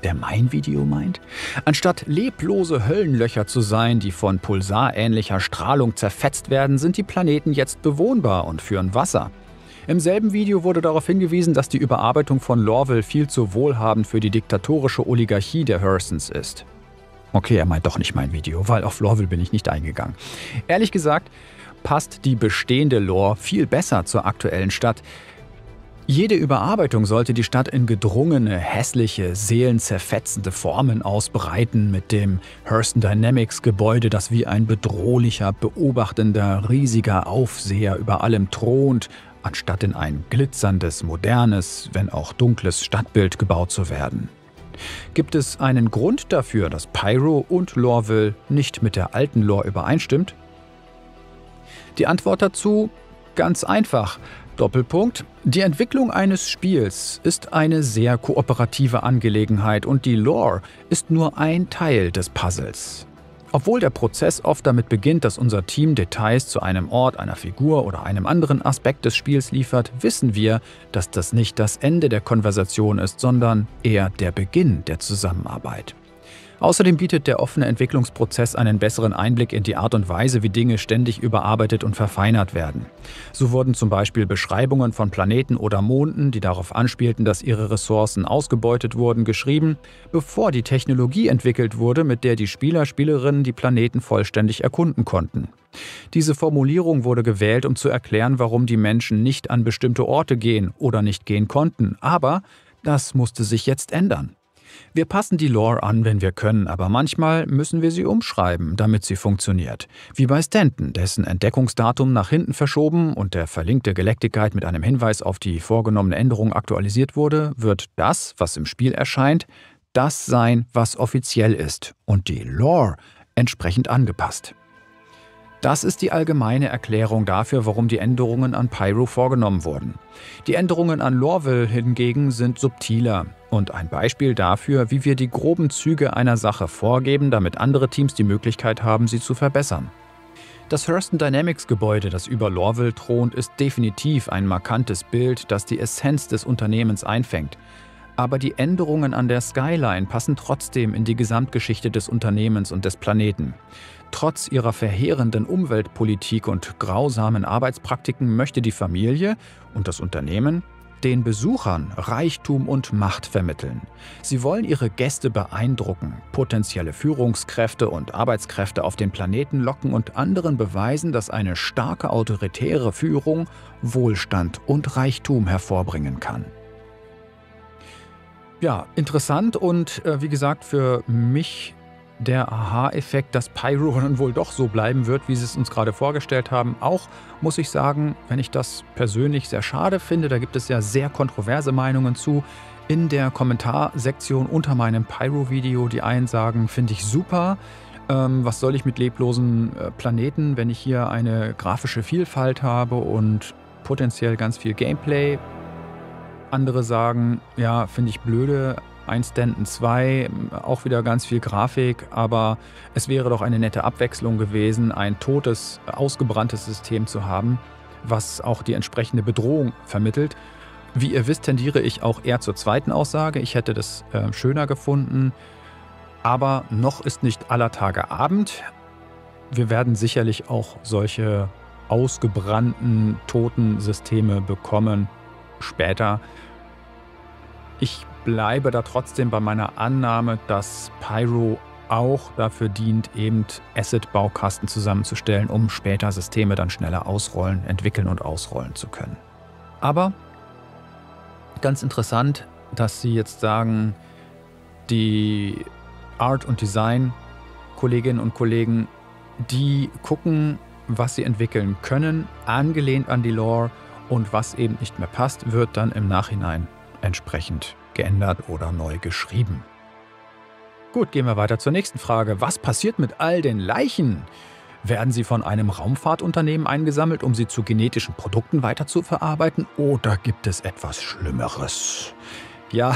der mein Video meint? Anstatt leblose Höllenlöcher zu sein, die von pulsarähnlicher Strahlung zerfetzt werden, sind die Planeten jetzt bewohnbar und führen Wasser. Im selben Video wurde darauf hingewiesen, dass die Überarbeitung von Lorville viel zu wohlhabend für die diktatorische Oligarchie der Hursons ist. Okay, er meint doch nicht mein Video, weil auf Lorville bin ich nicht eingegangen. Ehrlich gesagt, passt die bestehende Lore viel besser zur aktuellen Stadt. Jede Überarbeitung sollte die Stadt in gedrungene, hässliche, seelenzerfetzende Formen ausbreiten, mit dem Hurston Dynamics Gebäude, das wie ein bedrohlicher, beobachtender, riesiger Aufseher über allem thront, anstatt in ein glitzerndes, modernes, wenn auch dunkles Stadtbild gebaut zu werden. Gibt es einen Grund dafür, dass Pyro und Lorville nicht mit der alten Lore übereinstimmt? Die Antwort dazu? Ganz einfach. Doppelpunkt. Die Entwicklung eines Spiels ist eine sehr kooperative Angelegenheit und die Lore ist nur ein Teil des Puzzles. Obwohl der Prozess oft damit beginnt, dass unser Team Details zu einem Ort, einer Figur oder einem anderen Aspekt des Spiels liefert, wissen wir, dass das nicht das Ende der Konversation ist, sondern eher der Beginn der Zusammenarbeit. Außerdem bietet der offene Entwicklungsprozess einen besseren Einblick in die Art und Weise, wie Dinge ständig überarbeitet und verfeinert werden. So wurden zum Beispiel Beschreibungen von Planeten oder Monden, die darauf anspielten, dass ihre Ressourcen ausgebeutet wurden, geschrieben, bevor die Technologie entwickelt wurde, mit der die Spieler, Spielerinnen die Planeten vollständig erkunden konnten. Diese Formulierung wurde gewählt, um zu erklären, warum die Menschen nicht an bestimmte Orte gehen oder nicht gehen konnten, aber das musste sich jetzt ändern. Wir passen die Lore an, wenn wir können, aber manchmal müssen wir sie umschreiben, damit sie funktioniert. Wie bei Stanton, dessen Entdeckungsdatum nach hinten verschoben und der verlinkte Galactic Guide mit einem Hinweis auf die vorgenommene Änderung aktualisiert wurde, wird das, was im Spiel erscheint, das sein, was offiziell ist und die Lore entsprechend angepasst. Das ist die allgemeine Erklärung dafür, warum die Änderungen an Pyro vorgenommen wurden. Die Änderungen an Lorville hingegen sind subtiler und ein Beispiel dafür, wie wir die groben Züge einer Sache vorgeben, damit andere Teams die Möglichkeit haben, sie zu verbessern. Das Hurston Dynamics Gebäude, das über Lorville thront, ist definitiv ein markantes Bild, das die Essenz des Unternehmens einfängt. Aber die Änderungen an der Skyline passen trotzdem in die Gesamtgeschichte des Unternehmens und des Planeten. Trotz ihrer verheerenden Umweltpolitik und grausamen Arbeitspraktiken möchte die Familie und das Unternehmen den Besuchern Reichtum und Macht vermitteln. Sie wollen ihre Gäste beeindrucken, potenzielle Führungskräfte und Arbeitskräfte auf den Planeten locken und anderen beweisen, dass eine starke autoritäre Führung Wohlstand und Reichtum hervorbringen kann. Ja, interessant und äh, wie gesagt, für mich der Aha-Effekt, dass Pyro dann wohl doch so bleiben wird, wie sie es uns gerade vorgestellt haben. Auch muss ich sagen, wenn ich das persönlich sehr schade finde, da gibt es ja sehr kontroverse Meinungen zu. In der Kommentarsektion unter meinem Pyro-Video, die einen sagen, finde ich super. Ähm, was soll ich mit leblosen äh, Planeten, wenn ich hier eine grafische Vielfalt habe und potenziell ganz viel Gameplay? Andere sagen, ja, finde ich blöde. Ein Stanton zwei, auch wieder ganz viel Grafik, aber es wäre doch eine nette Abwechslung gewesen, ein totes, ausgebranntes System zu haben, was auch die entsprechende Bedrohung vermittelt. Wie ihr wisst, tendiere ich auch eher zur zweiten Aussage. Ich hätte das äh, schöner gefunden, aber noch ist nicht aller Tage Abend. Wir werden sicherlich auch solche ausgebrannten, toten Systeme bekommen später. Ich bleibe da trotzdem bei meiner Annahme, dass Pyro auch dafür dient, eben Asset-Baukasten zusammenzustellen, um später Systeme dann schneller ausrollen, entwickeln und ausrollen zu können. Aber ganz interessant, dass Sie jetzt sagen, die Art- und Design-Kolleginnen und Kollegen, die gucken, was sie entwickeln können, angelehnt an die Lore, und was eben nicht mehr passt, wird dann im Nachhinein entsprechend geändert oder neu geschrieben. Gut, gehen wir weiter zur nächsten Frage. Was passiert mit all den Leichen? Werden sie von einem Raumfahrtunternehmen eingesammelt, um sie zu genetischen Produkten weiterzuverarbeiten? Oder gibt es etwas Schlimmeres? Ja,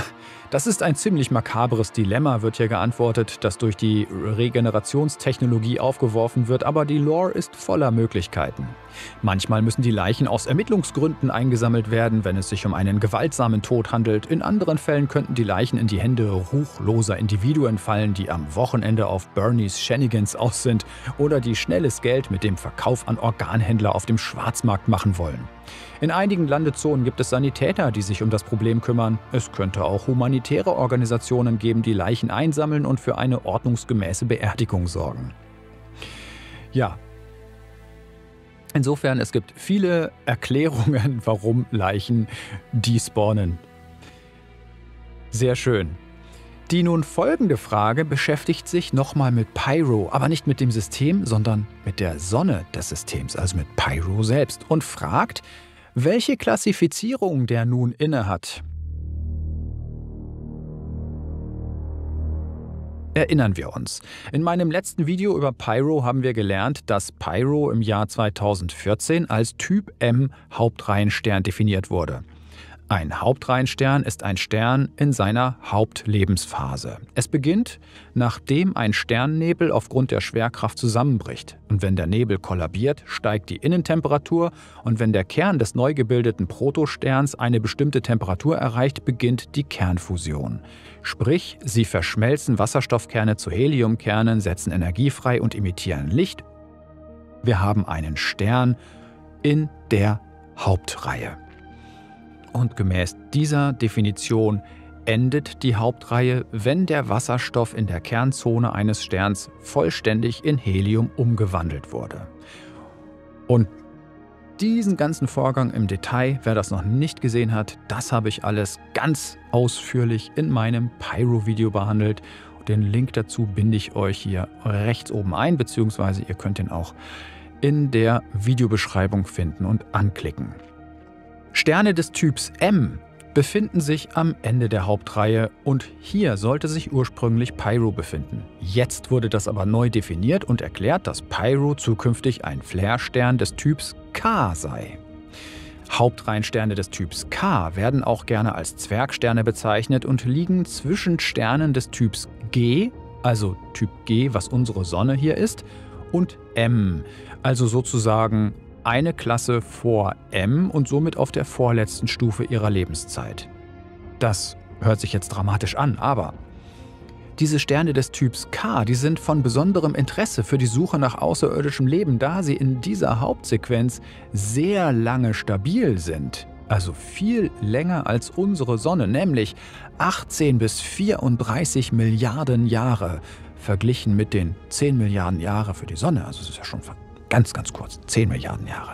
Das ist ein ziemlich makabres Dilemma, wird hier geantwortet, das durch die Regenerationstechnologie aufgeworfen wird, aber die Lore ist voller Möglichkeiten. Manchmal müssen die Leichen aus Ermittlungsgründen eingesammelt werden, wenn es sich um einen gewaltsamen Tod handelt. In anderen Fällen könnten die Leichen in die Hände ruchloser Individuen fallen, die am Wochenende auf Bernies Shenanigans aus sind oder die schnelles Geld mit dem Verkauf an Organhändler auf dem Schwarzmarkt machen wollen. In einigen Landezonen gibt es Sanitäter, die sich um das Problem kümmern. Es könnte auch humanitäre Organisationen geben, die Leichen einsammeln und für eine ordnungsgemäße Beerdigung sorgen. Ja, insofern, es gibt viele Erklärungen, warum Leichen despawnen. Sehr schön. Die nun folgende Frage beschäftigt sich nochmal mit Pyro, aber nicht mit dem System, sondern mit der Sonne des Systems, also mit Pyro selbst, und fragt, welche Klassifizierung der nun innehat. Erinnern wir uns. In meinem letzten Video über Pyro haben wir gelernt, dass Pyro im Jahr zweitausendvierzehn als Typ M Hauptreihenstern definiert wurde. Ein Hauptreihenstern ist ein Stern in seiner Hauptlebensphase. Es beginnt, nachdem ein Sternnebel aufgrund der Schwerkraft zusammenbricht. Und wenn der Nebel kollabiert, steigt die Innentemperatur, und wenn der Kern des neu gebildeten Protosterns eine bestimmte Temperatur erreicht, beginnt die Kernfusion. Sprich, sie verschmelzen Wasserstoffkerne zu Heliumkernen, setzen Energie frei und emittieren Licht. Wir haben einen Stern in der Hauptreihe. Und gemäß dieser Definition endet die Hauptreihe, wenn der Wasserstoff in der Kernzone eines Sterns vollständig in Helium umgewandelt wurde. Und diesen ganzen Vorgang im Detail, wer das noch nicht gesehen hat, das habe ich alles ganz ausführlich in meinem Pyro-Video behandelt. Den Link dazu binde ich euch hier rechts oben ein, beziehungsweise ihr könnt ihn auch in der Videobeschreibung finden und anklicken. Sterne des Typs M befinden sich am Ende der Hauptreihe und hier sollte sich ursprünglich Pyro befinden. Jetzt wurde das aber neu definiert und erklärt, dass Pyro zukünftig ein Flarestern des Typs K sei. Hauptreihensterne des Typs K werden auch gerne als Zwergsterne bezeichnet und liegen zwischen Sternen des Typs G, also Typ G, was unsere Sonne hier ist, und M, also sozusagen eine Klasse vor M und somit auf der vorletzten Stufe ihrer Lebenszeit. Das hört sich jetzt dramatisch an, aber diese Sterne des Typs K, die sind von besonderem Interesse für die Suche nach außerirdischem Leben, da sie in dieser Hauptsequenz sehr lange stabil sind. Also viel länger als unsere Sonne, nämlich achtzehn bis vierunddreißig Milliarden Jahre, verglichen mit den zehn Milliarden Jahre für die Sonne. Also das ist ja schon ganz, ganz kurz, zehn Milliarden Jahre.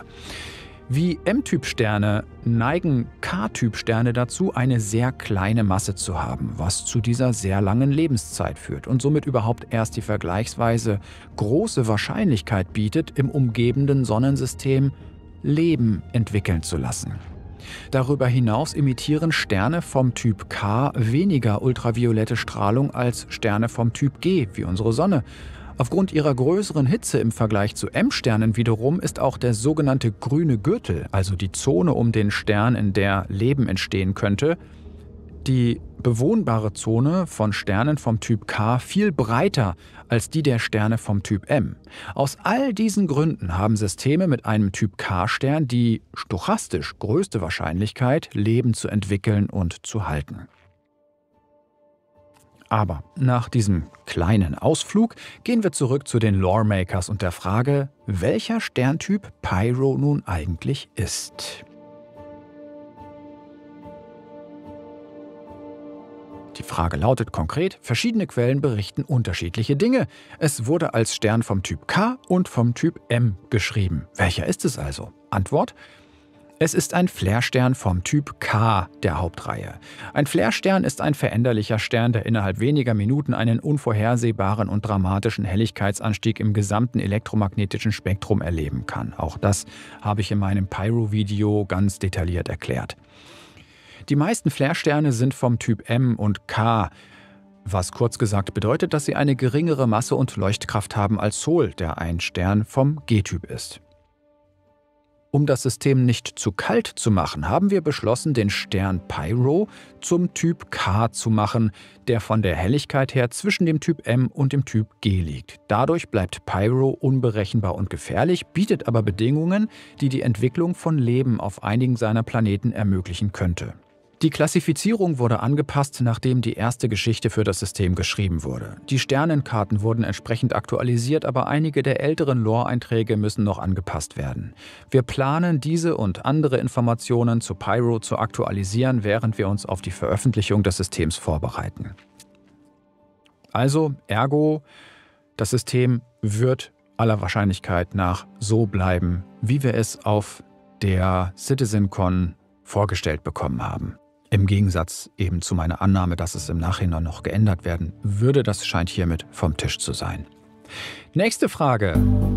Wie M-Typ-Sterne neigen K-Typ-Sterne dazu, eine sehr kleine Masse zu haben, was zu dieser sehr langen Lebenszeit führt und somit überhaupt erst die vergleichsweise große Wahrscheinlichkeit bietet, im umgebenden Sonnensystem Leben entwickeln zu lassen. Darüber hinaus emittieren Sterne vom Typ K weniger ultraviolette Strahlung als Sterne vom Typ G, wie unsere Sonne. Aufgrund ihrer größeren Hitze im Vergleich zu M-Sternen wiederum ist auch der sogenannte grüne Gürtel, also die Zone um den Stern, in der Leben entstehen könnte, die bewohnbare Zone von Sternen vom Typ K viel breiter als die der Sterne vom Typ M. Aus all diesen Gründen haben Systeme mit einem Typ K-Stern die stochastisch größte Wahrscheinlichkeit, Leben zu entwickeln und zu halten. Aber nach diesem kleinen Ausflug gehen wir zurück zu den Loremakers und der Frage, welcher Sterntyp Pyro nun eigentlich ist. Die Frage lautet konkret, verschiedene Quellen berichten unterschiedliche Dinge. Es wurde als Stern vom Typ K und vom Typ M geschrieben. Welcher ist es also? Antwort: Es ist ein Flarestern vom Typ K der Hauptreihe. Ein Flarestern ist ein veränderlicher Stern, der innerhalb weniger Minuten einen unvorhersehbaren und dramatischen Helligkeitsanstieg im gesamten elektromagnetischen Spektrum erleben kann. Auch das habe ich in meinem Pyro-Video ganz detailliert erklärt. Die meisten Flaresterne sind vom Typ M und K, was kurz gesagt bedeutet, dass sie eine geringere Masse und Leuchtkraft haben als Sol, der ein Stern vom G-Typ ist. Um das System nicht zu kalt zu machen, haben wir beschlossen, den Stern Pyro zum Typ K zu machen, der von der Helligkeit her zwischen dem Typ M und dem Typ G liegt. Dadurch bleibt Pyro unberechenbar und gefährlich, bietet aber Bedingungen, die die Entwicklung von Leben auf einigen seiner Planeten ermöglichen könnte. Die Klassifizierung wurde angepasst, nachdem die erste Geschichte für das System geschrieben wurde. Die Sternenkarten wurden entsprechend aktualisiert, aber einige der älteren Lore-Einträge müssen noch angepasst werden. Wir planen, diese und andere Informationen zu Pyro zu aktualisieren, während wir uns auf die Veröffentlichung des Systems vorbereiten. Also, ergo, das System wird aller Wahrscheinlichkeit nach so bleiben, wie wir es auf der CitizenCon vorgestellt bekommen haben. Im Gegensatz eben zu meiner Annahme, dass es im Nachhinein noch geändert werden würde, das scheint hiermit vom Tisch zu sein. Nächste Frage.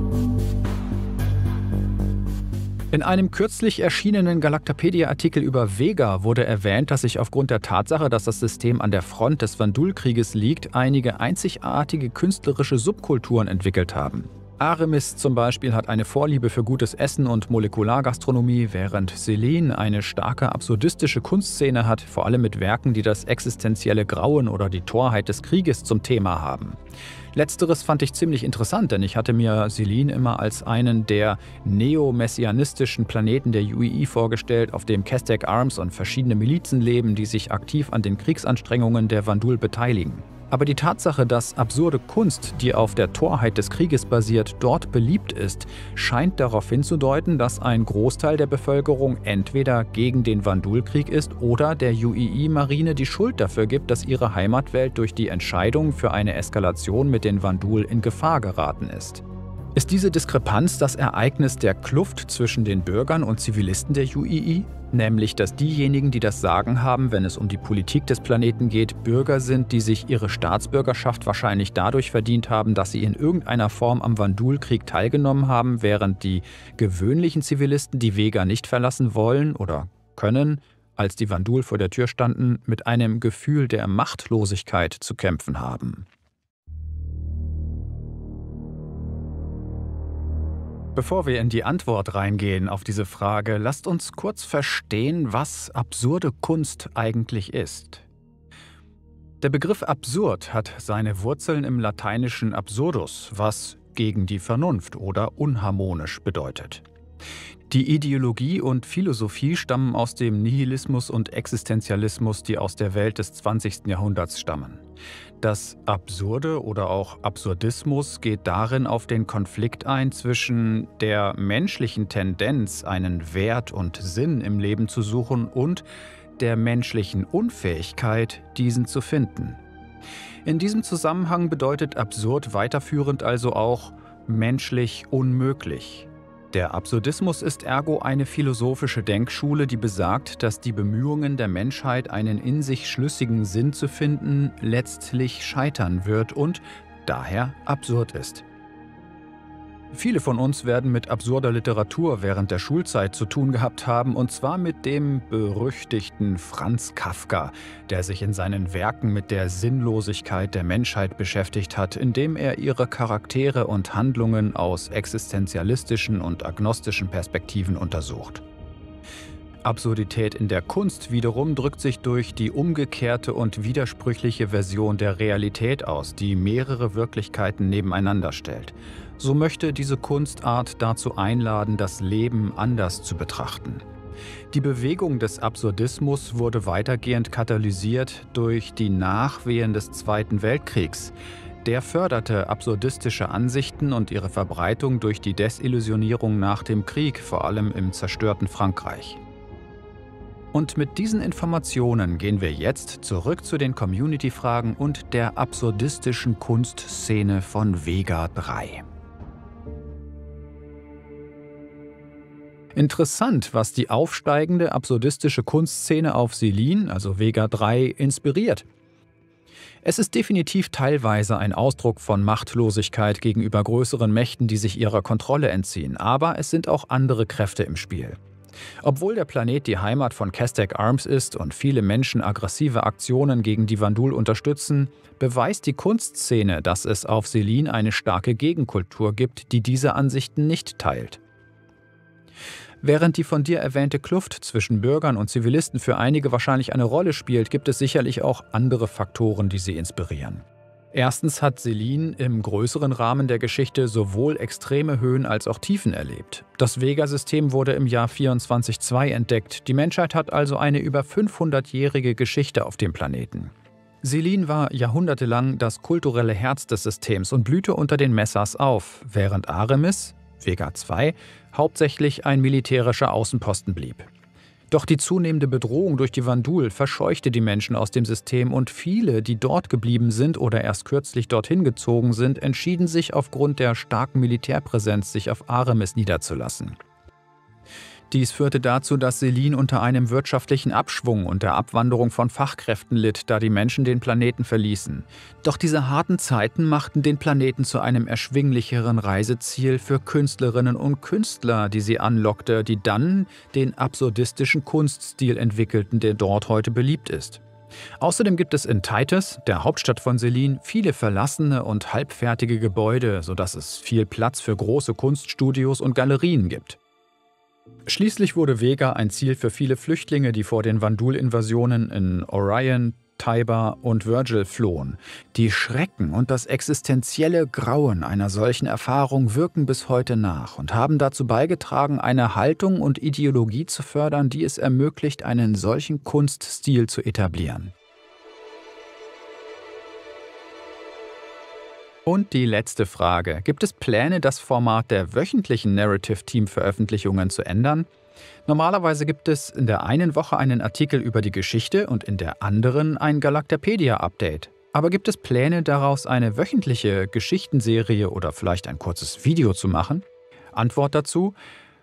In einem kürzlich erschienenen Galactapedia-Artikel über Vega wurde erwähnt, dass sich aufgrund der Tatsache, dass das System an der Front des Vandul-Krieges liegt, einige einzigartige künstlerische Subkulturen entwickelt haben. Aramis zum Beispiel hat eine Vorliebe für gutes Essen und Molekulargastronomie, während Selene eine starke absurdistische Kunstszene hat, vor allem mit Werken, die das existenzielle Grauen oder die Torheit des Krieges zum Thema haben. Letzteres fand ich ziemlich interessant, denn ich hatte mir Selene immer als einen der neo-messianistischen Planeten der U I I vorgestellt, auf dem Kestek Arms und verschiedene Milizen leben, die sich aktiv an den Kriegsanstrengungen der Vandul beteiligen. Aber die Tatsache, dass absurde Kunst, die auf der Torheit des Krieges basiert, dort beliebt ist, scheint darauf hinzudeuten, dass ein Großteil der Bevölkerung entweder gegen den Vandul-Krieg ist oder der U I I-Marine die Schuld dafür gibt, dass ihre Heimatwelt durch die Entscheidung für eine Eskalation mit den Vandul in Gefahr geraten ist. Ist diese Diskrepanz das Ereignis der Kluft zwischen den Bürgern und Zivilisten der U I I? Nämlich, dass diejenigen, die das Sagen haben, wenn es um die Politik des Planeten geht, Bürger sind, die sich ihre Staatsbürgerschaft wahrscheinlich dadurch verdient haben, dass sie in irgendeiner Form am Vandul-Krieg teilgenommen haben, während die gewöhnlichen Zivilisten die Vega nicht verlassen wollen oder können, als die Vandul vor der Tür standen, mit einem Gefühl der Machtlosigkeit zu kämpfen haben. Bevor wir in die Antwort reingehen auf diese Frage, lasst uns kurz verstehen, was absurde Kunst eigentlich ist. Der Begriff absurd hat seine Wurzeln im lateinischen absurdus, was gegen die Vernunft oder unharmonisch bedeutet. Die Ideologie und Philosophie stammen aus dem Nihilismus und Existenzialismus, die aus der Welt des zwanzigsten Jahrhunderts stammen. Das Absurde oder auch Absurdismus geht darin auf den Konflikt ein zwischen der menschlichen Tendenz, einen Wert und Sinn im Leben zu suchen, und der menschlichen Unfähigkeit, diesen zu finden. In diesem Zusammenhang bedeutet absurd weiterführend also auch menschlich unmöglich. Der Absurdismus ist ergo eine philosophische Denkschule, die besagt, dass die Bemühungen der Menschheit, einen in sich schlüssigen Sinn zu finden, letztlich scheitern wird und daher absurd ist. Viele von uns werden mit absurder Literatur während der Schulzeit zu tun gehabt haben, und zwar mit dem berüchtigten Franz Kafka, der sich in seinen Werken mit der Sinnlosigkeit der Menschheit beschäftigt hat, indem er ihre Charaktere und Handlungen aus existenzialistischen und agnostischen Perspektiven untersucht. Absurdität in der Kunst wiederum drückt sich durch die umgekehrte und widersprüchliche Version der Realität aus, die mehrere Wirklichkeiten nebeneinander stellt. So möchte diese Kunstart dazu einladen, das Leben anders zu betrachten. Die Bewegung des Absurdismus wurde weitergehend katalysiert durch die Nachwehen des Zweiten Weltkriegs. Der förderte absurdistische Ansichten und ihre Verbreitung durch die Desillusionierung nach dem Krieg, vor allem im zerstörten Frankreich. Und mit diesen Informationen gehen wir jetzt zurück zu den Community-Fragen und der absurdistischen Kunstszene von Vega drei. Interessant, was die aufsteigende absurdistische Kunstszene auf Selene, also Vega drei, inspiriert. Es ist definitiv teilweise ein Ausdruck von Machtlosigkeit gegenüber größeren Mächten, die sich ihrer Kontrolle entziehen, aber es sind auch andere Kräfte im Spiel. Obwohl der Planet die Heimat von Kestek Arms ist und viele Menschen aggressive Aktionen gegen die Vandul unterstützen, beweist die Kunstszene, dass es auf Selene eine starke Gegenkultur gibt, die diese Ansichten nicht teilt. Während die von dir erwähnte Kluft zwischen Bürgern und Zivilisten für einige wahrscheinlich eine Rolle spielt, gibt es sicherlich auch andere Faktoren, die sie inspirieren. Erstens hat Selene im größeren Rahmen der Geschichte sowohl extreme Höhen als auch Tiefen erlebt. Das Vega-System wurde im Jahr vierundzwanzig Punkt zwei entdeckt. Die Menschheit hat also eine über fünfhundertjährige Geschichte auf dem Planeten. Selene war jahrhundertelang das kulturelle Herz des Systems und blühte unter den Messas auf, während Artemis, Vega zwei, hauptsächlich ein militärischer Außenposten blieb. Doch die zunehmende Bedrohung durch die Vanduul verscheuchte die Menschen aus dem System und viele, die dort geblieben sind oder erst kürzlich dorthin gezogen sind, entschieden sich aufgrund der starken Militärpräsenz, sich auf Artemis niederzulassen. Dies führte dazu, dass Selene unter einem wirtschaftlichen Abschwung und der Abwanderung von Fachkräften litt, da die Menschen den Planeten verließen. Doch diese harten Zeiten machten den Planeten zu einem erschwinglicheren Reiseziel für Künstlerinnen und Künstler, die sie anlockte, die dann den absurdistischen Kunststil entwickelten, der dort heute beliebt ist. Außerdem gibt es in Titus, der Hauptstadt von Selene, viele verlassene und halbfertige Gebäude, sodass es viel Platz für große Kunststudios und Galerien gibt. Schließlich wurde Vega ein Ziel für viele Flüchtlinge, die vor den Vanduul-Invasionen in Orion, Taiba und Virgil flohen. Die Schrecken und das existenzielle Grauen einer solchen Erfahrung wirken bis heute nach und haben dazu beigetragen, eine Haltung und Ideologie zu fördern, die es ermöglicht, einen solchen Kunststil zu etablieren. Und die letzte Frage. Gibt es Pläne, das Format der wöchentlichen Narrative-Team-Veröffentlichungen zu ändern? Normalerweise gibt es in der einen Woche einen Artikel über die Geschichte und in der anderen ein Galactapedia-Update. Aber gibt es Pläne, daraus eine wöchentliche Geschichtenserie oder vielleicht ein kurzes Video zu machen? Antwort dazu: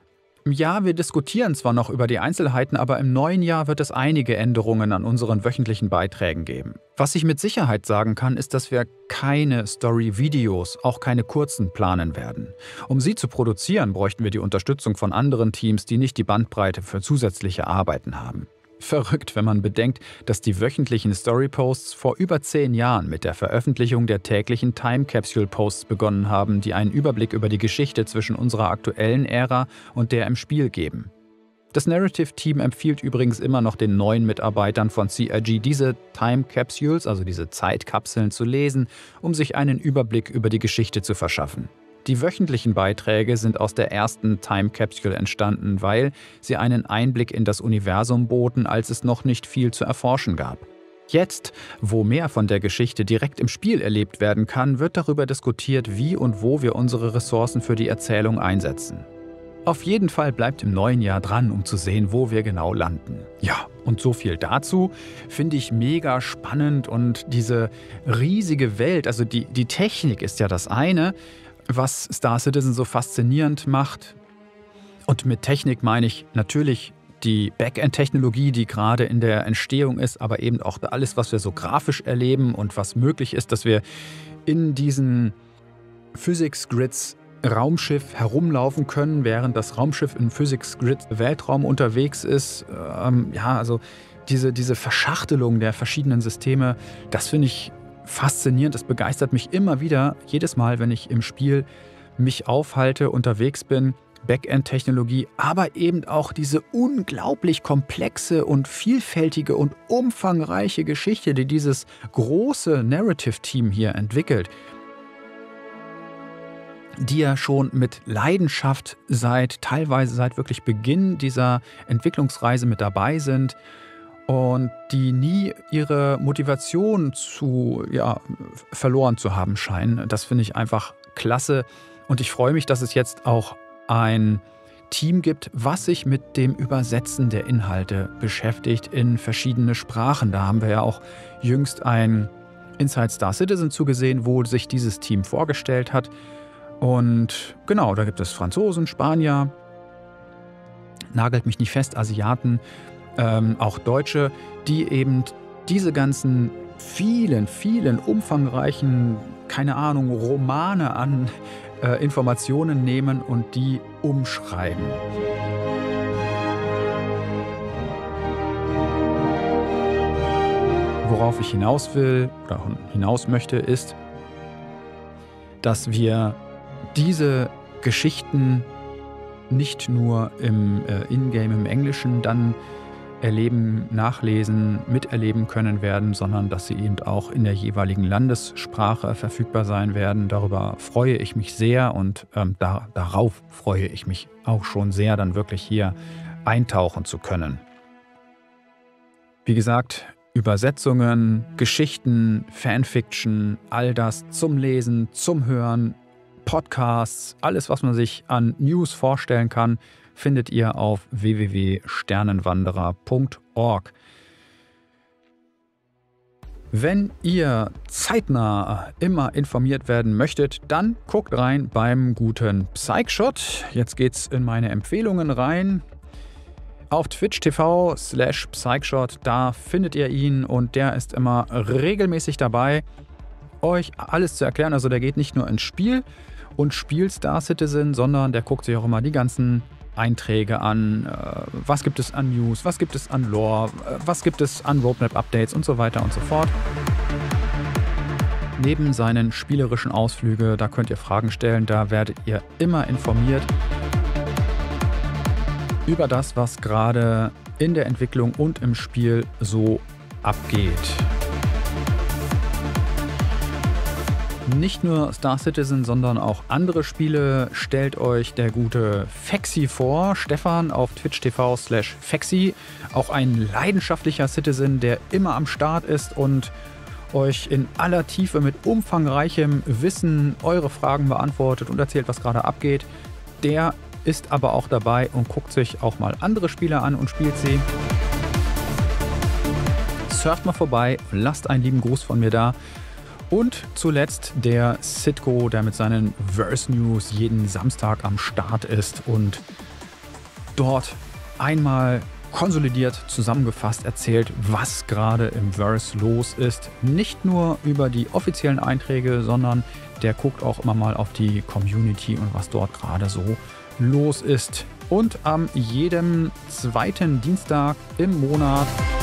Ja, wir diskutieren zwar noch über die Einzelheiten, aber im neuen Jahr wird es einige Änderungen an unseren wöchentlichen Beiträgen geben. Was ich mit Sicherheit sagen kann, ist, dass wir keine Story-Videos, auch keine kurzen, planen werden. Um sie zu produzieren, bräuchten wir die Unterstützung von anderen Teams, die nicht die Bandbreite für zusätzliche Arbeiten haben. Verrückt, wenn man bedenkt, dass die wöchentlichen Story-Posts vor über zehn Jahren mit der Veröffentlichung der täglichen Time-Capsule-Posts begonnen haben, die einen Überblick über die Geschichte zwischen unserer aktuellen Ära und der im Spiel geben. Das Narrative-Team empfiehlt übrigens immer noch den neuen Mitarbeitern von C I G, diese Time-Capsules, also diese Zeitkapseln, zu lesen, um sich einen Überblick über die Geschichte zu verschaffen. Die wöchentlichen Beiträge sind aus der ersten Time Capsule entstanden, weil sie einen Einblick in das Universum boten, als es noch nicht viel zu erforschen gab. Jetzt, wo mehr von der Geschichte direkt im Spiel erlebt werden kann, wird darüber diskutiert, wie und wo wir unsere Ressourcen für die Erzählung einsetzen. Auf jeden Fall bleibt im neuen Jahr dran, um zu sehen, wo wir genau landen. Ja, und so viel dazu, finde ich mega spannend, und diese riesige Welt, also die, die Technik ist ja das eine, was Star Citizen so faszinierend macht. Und mit Technik meine ich natürlich die Backend-Technologie, die gerade in der Entstehung ist, aber eben auch alles, was wir so grafisch erleben und was möglich ist, dass wir in diesen Physics-Grids Raumschiff herumlaufen können, während das Raumschiff in Physics-Grid Weltraum unterwegs ist. Ähm, ja, also diese, diese Verschachtelung der verschiedenen Systeme, das finde ich faszinierend. Das begeistert mich immer wieder, jedes Mal, wenn ich im Spiel mich aufhalte, unterwegs bin. Backend-Technologie, aber eben auch diese unglaublich komplexe und vielfältige und umfangreiche Geschichte, die dieses große Narrative-Team hier entwickelt, die ja schon mit Leidenschaft seit, teilweise seit wirklich Beginn dieser Entwicklungsreise mit dabei sind und die nie ihre Motivation zu, ja, verloren zu haben scheinen. Das finde ich einfach klasse, und ich freue mich, dass es jetzt auch ein Team gibt, was sich mit dem Übersetzen der Inhalte beschäftigt in verschiedene Sprachen. Da haben wir ja auch jüngst ein Inside Star Citizen zugesehen, wo sich dieses Team vorgestellt hat. Und genau, da gibt es Franzosen, Spanier, nagelt mich nicht fest, Asiaten, ähm, auch Deutsche, die eben diese ganzen vielen, vielen umfangreichen, keine Ahnung, Romane an äh, Informationen nehmen und die umschreiben. Worauf ich hinaus will oder hinaus möchte, ist, dass wir diese Geschichten nicht nur im äh, Ingame im Englischen dann erleben, nachlesen, miterleben können werden, sondern dass sie eben auch in der jeweiligen Landessprache verfügbar sein werden. Darüber freue ich mich sehr und ähm, da, darauf freue ich mich auch schon sehr, dann wirklich hier eintauchen zu können. Wie gesagt, Übersetzungen, Geschichten, Fanfiction, all das zum Lesen, zum Hören, Podcasts, alles, was man sich an News vorstellen kann, findet ihr auf w w w punkt sternenwanderer punkt org. Wenn ihr zeitnah immer informiert werden möchtet, dann guckt rein beim guten Psychshot. Jetzt geht's in meine Empfehlungen rein. Auf Twitch Punkt t v slash Psychshot, da findet ihr ihn und der ist immer regelmäßig dabei, euch alles zu erklären. Also der geht nicht nur ins Spiel und spielt Star Citizen, sondern der guckt sich auch immer die ganzen Einträge an, was gibt es an News, was gibt es an Lore, was gibt es an Roadmap-Updates und so weiter und so fort. Neben seinen spielerischen Ausflüge, da könnt ihr Fragen stellen, da werdet ihr immer informiert über das, was gerade in der Entwicklung und im Spiel so abgeht. Nicht nur Star Citizen, sondern auch andere Spiele stellt euch der gute Fexi vor. Stefan auf Twitch Punkt t v slash Fexi. Auch ein leidenschaftlicher Citizen, der immer am Start ist und euch in aller Tiefe mit umfangreichem Wissen eure Fragen beantwortet und erzählt, was gerade abgeht. Der ist aber auch dabei und guckt sich auch mal andere Spiele an und spielt sie. Surft mal vorbei, lasst einen lieben Gruß von mir da. Und zuletzt der Sitco, der mit seinen Verse News jeden Samstag am Start ist und dort einmal konsolidiert zusammengefasst erzählt, was gerade im Verse los ist. Nicht nur über die offiziellen Einträge, sondern der guckt auch immer mal auf die Community und was dort gerade so los ist. Und am jedem zweiten Dienstag im Monat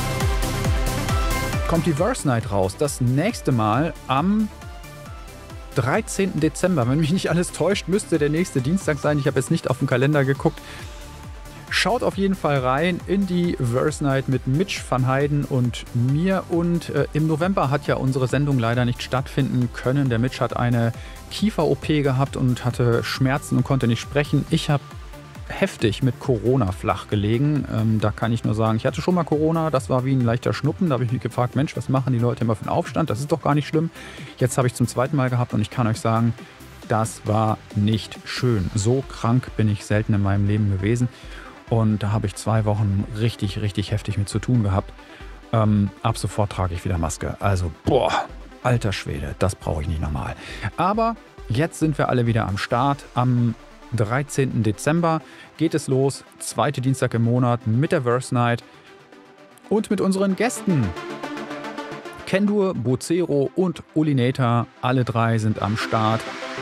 kommt die Verse Night raus. Das nächste Mal am dreizehnten Dezember. Wenn mich nicht alles täuscht, müsste der nächste Dienstag sein. Ich habe jetzt nicht auf den Kalender geguckt. Schaut auf jeden Fall rein in die Verse Night mit Mitch van Heiden und mir. Und äh, im November hat ja unsere Sendung leider nicht stattfinden können. Der Mitch hat eine Kiefer-O P gehabt und hatte Schmerzen und konnte nicht sprechen. Ich habe heftig mit Corona flach gelegen. Ähm, da kann ich nur sagen, ich hatte schon mal Corona, das war wie ein leichter Schnuppen. Da habe ich mich gefragt, Mensch, was machen die Leute immer für einen Aufstand? Das ist doch gar nicht schlimm. Jetzt habe ich zum zweiten Mal gehabt und ich kann euch sagen, das war nicht schön. So krank bin ich selten in meinem Leben gewesen. Und da habe ich zwei Wochen richtig, richtig heftig mit zu tun gehabt. Ähm, ab sofort trage ich wieder Maske. Also, boah, alter Schwede, das brauche ich nicht nochmal. Aber jetzt sind wir alle wieder am Start. Am dreizehnten Dezember geht es los, zweite Dienstag im Monat mit der Verse Night und mit unseren Gästen. Kendur, Bocero und Ulinator, alle drei sind am Start.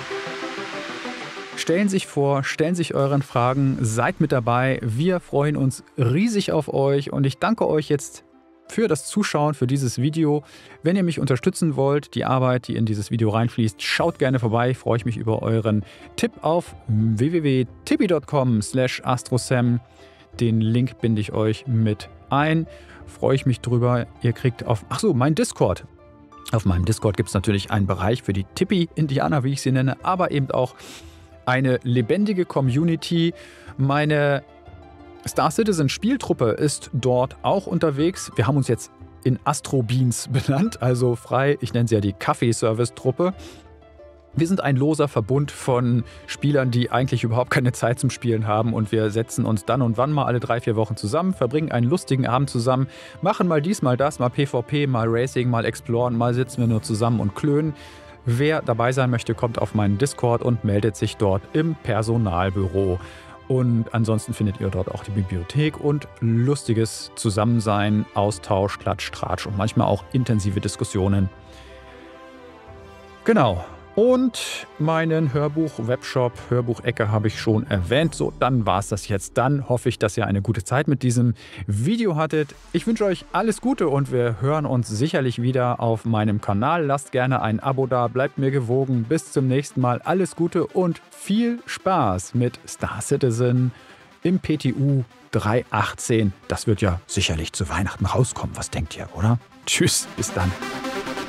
Stellen sich vor, stellen sich euren Fragen, seid mit dabei. Wir freuen uns riesig auf euch und ich danke euch jetzt für das Zuschauen, für dieses Video. Wenn ihr mich unterstützen wollt, die Arbeit, die in dieses Video reinfließt, schaut gerne vorbei. Freue ich mich über euren Tipp auf w w w punkt tibi punkt com slash astrosam. Den Link binde ich euch mit ein. Freue ich mich drüber. Ihr kriegt auf, ach so, mein Discord. Auf meinem Discord gibt es natürlich einen Bereich für die Tippi-Indianer, wie ich sie nenne, aber eben auch eine lebendige Community. Meine Star Citizen Spieltruppe ist dort auch unterwegs. Wir haben uns jetzt in Astrobeans benannt, also frei, ich nenne sie ja die Kaffeeservice-Truppe. Wir sind ein loser Verbund von Spielern, die eigentlich überhaupt keine Zeit zum Spielen haben und wir setzen uns dann und wann mal alle drei, vier Wochen zusammen, verbringen einen lustigen Abend zusammen, machen mal dies, mal das, mal PvP, mal Racing, mal Exploren, mal sitzen wir nur zusammen und klönen. Wer dabei sein möchte, kommt auf meinen Discord und meldet sich dort im Personalbüro. Und ansonsten findet ihr dort auch die Bibliothek und lustiges Zusammensein, Austausch, Klatsch, Tratsch und manchmal auch intensive Diskussionen. Genau. Und meinen Hörbuch-Webshop, Hörbuchecke habe ich schon erwähnt. So, dann war es das jetzt. Dann hoffe ich, dass ihr eine gute Zeit mit diesem Video hattet. Ich wünsche euch alles Gute und wir hören uns sicherlich wieder auf meinem Kanal. Lasst gerne ein Abo da, bleibt mir gewogen. Bis zum nächsten Mal. Alles Gute und viel Spaß mit Star Citizen im P T U drei achtzehn. Das wird ja sicherlich zu Weihnachten rauskommen. Was denkt ihr, oder? Tschüss, bis dann.